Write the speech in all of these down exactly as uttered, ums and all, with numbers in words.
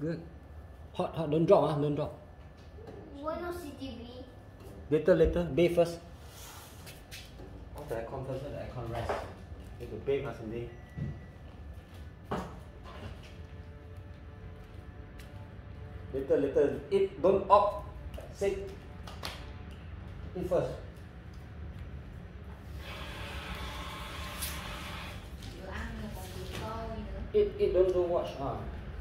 Good. Hot, hot. Don't drop, ah. Don't drop. Why not C T V? Later, later. Bathe first. Off the aircon first. The aircon rest. You have to bathe first, Cindy. Later, later. Eat. Don't off. Sit. Eat first. Vừa ăn mà còn vừa coi nữa. Eat, eat. Don't, don't watch. Ah.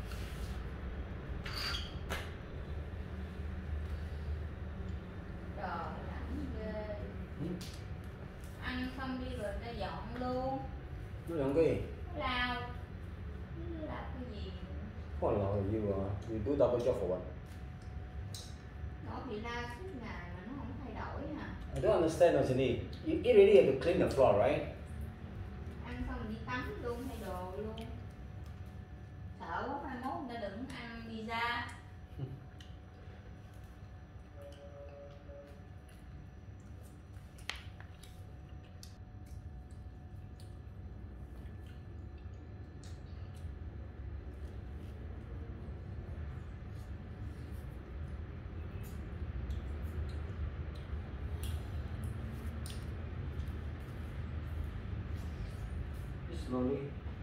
Trời lạnh ghê. Ừ. Ăn xong đi rồi nó dọn luôn. Nó dọn cái gì? Nó lao. Nó làm cái gì? What lao you uh, you do double job for what? Nó bị lao suốt ngày mà nó không thay đổi hả? I don't understand, no, Cindy. You eat really have to clean the floor, right? Ăn xong đi tắm luôn, thay đồ luôn. Sợ quá mai mốt người ta đừng ăn pizza. Slowly.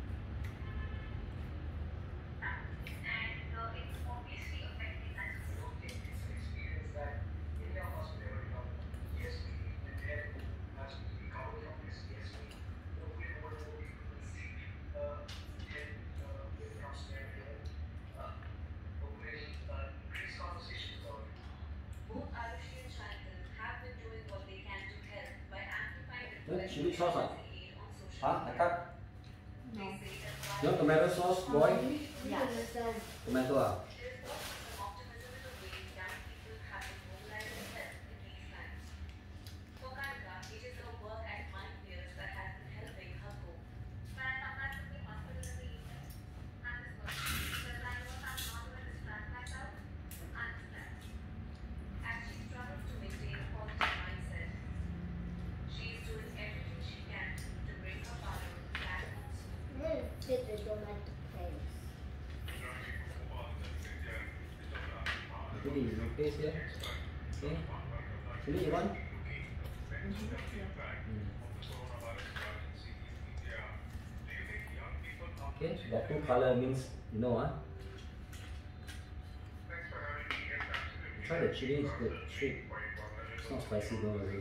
Đấy, chili sauce à? Hả? Hả cắt? No. You want tomato sauce, boy? Yes. Tomato à? Fit the tomato paste. Cái gì nó paste đấy? Okay. Chili you want? Okay, that two color means you know, huh? Try the chili, it's good, sweet. It's not spicy, don't worry.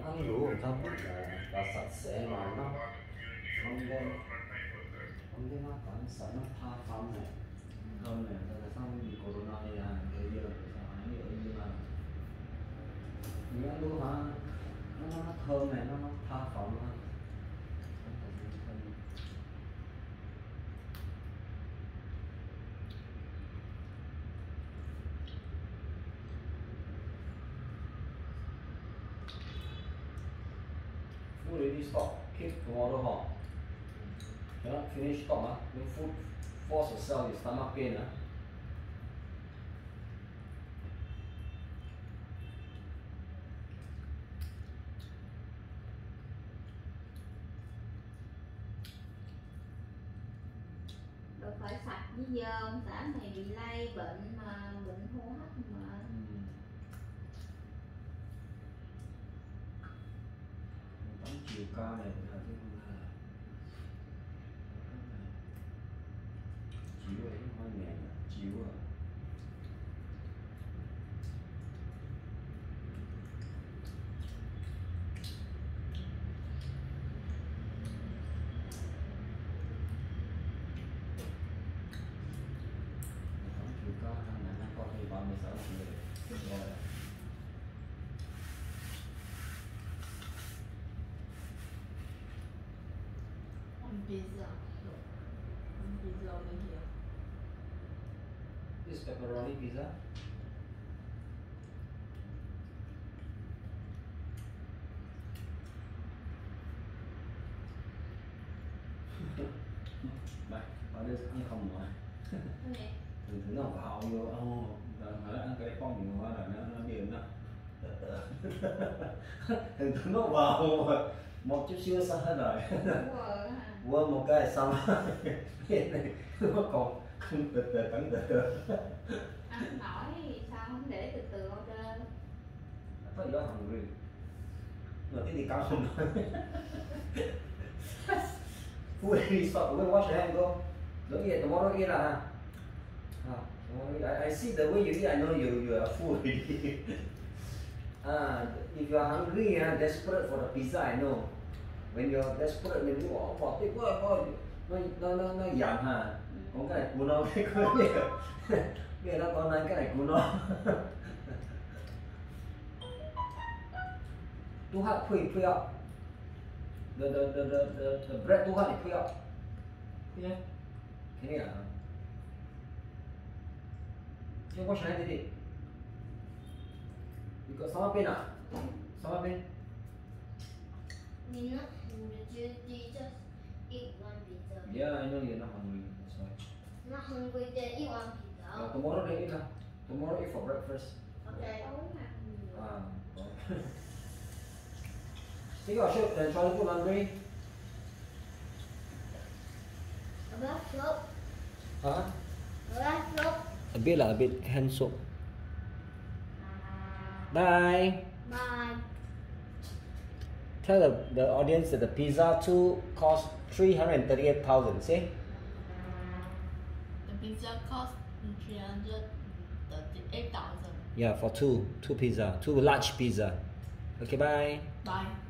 ăn rượu làm sao biết là, là sạch sẽ mà nó không đem không đem nó còn sợ nó pha phong này thơm này tại sao bị corona này à cái giờ sao anh ở như là nhớ luôn hả nó nó thơm này nó nó pha phong ha. Food already stop. Keep tomorrow hot. Cannot finish stop ah. When food force yourself, your stomach pain ah. Đâu phải sạch với dơm, xã này bị lây bệnh mà bệnh hô hấp mà. Tấm chiều cao này là cái chiều ấy hơi nhẹ chiều à. Tấm chiều cao hai ngàn hai con thì ba mươi sáu triệu rồi. Pizza. Pizza over here. This pepperoni pizza. Mày, ở đây ăn không nổi. Thường thường nó vào vô, oh, hỏi ăn cái con nhiều quá là nó nó điên đó. Thường thường nó vào một chút xíu xong hết rồi. Quên một cái xong cái này nó còn không từ từ tấn từ từ ăn nổi sao không để từ từ ở trên có gì đó hungry mà cái gì cao không nói food is stop we're wash your hand go don't eat tomorrow eat lah I, I see the way you eat I know you you are full already ah if you are hungry and desperate for the pizza I know when you're desperate mình cứ bỏ bỏ tiếp quá coi nó nó nó nó dặn hà còn cái này của nó cái cái này cái nó còn này cái này của nó too hot put it put it up the the the the the, the bread too hot put it up yeah cái này à chứ có sai gì đi có sáu bên à sáu bên You're not hungry, you, you just eat one pizza. Yeah, I know you're not hungry. That's why. Not hungry, then eat one pizza. Uh, tomorrow they eat. Uh, tomorrow eat for breakfast. Okay. Ah. Take your shirt and try to put laundry. About soap. Huh? About soap. A bit lah, a bit hand soap. Bye. Bye. Tell the, the audience that the pizza two cost three hundred thirty-eight thousand. See? The pizza cost three hundred thirty-eight thousand. Yeah, for two, two pizza, two large pizza. Okay, bye. Bye.